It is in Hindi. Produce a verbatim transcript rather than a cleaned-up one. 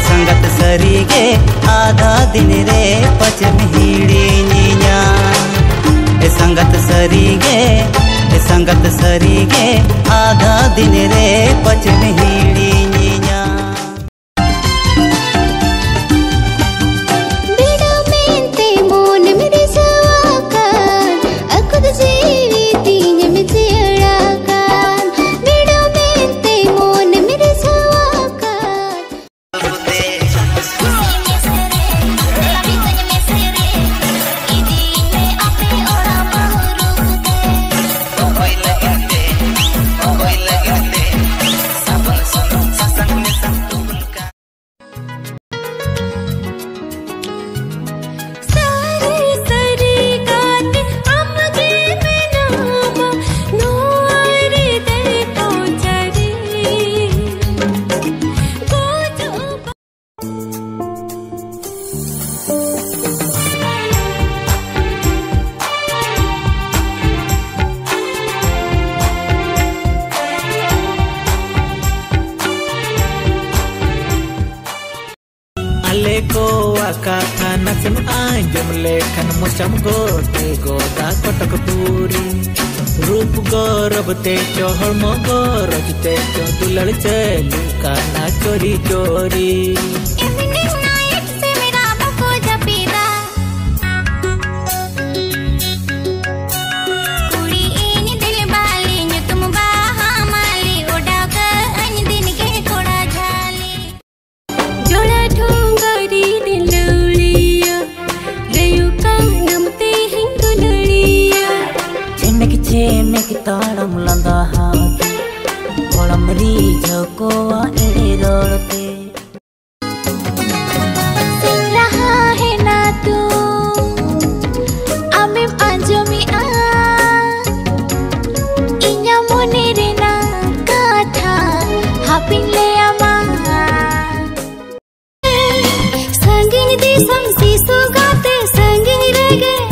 संगत सरीगे आधा दिन रे पचम हिड़ी नीना संगत सरीगे संगत सरीगे आधा दिन रे पचम हिड़ी नीना को कथा नचम आंजम लेखन मुचम गोते गोदा कटक पूरी रूप गौरव ते चोहम गौरव ते चो दुलड़ चलू काना चोरी चोरी ताड़म लंदा हाथ कोलम रीझ को एड़े रोड़ते सुन रहा है ना तू आमिम आंजमी आ इन्या मोने रे ना काथा हापिन ले आमा संगिनी दी समसी सुगाते संगिनी रगे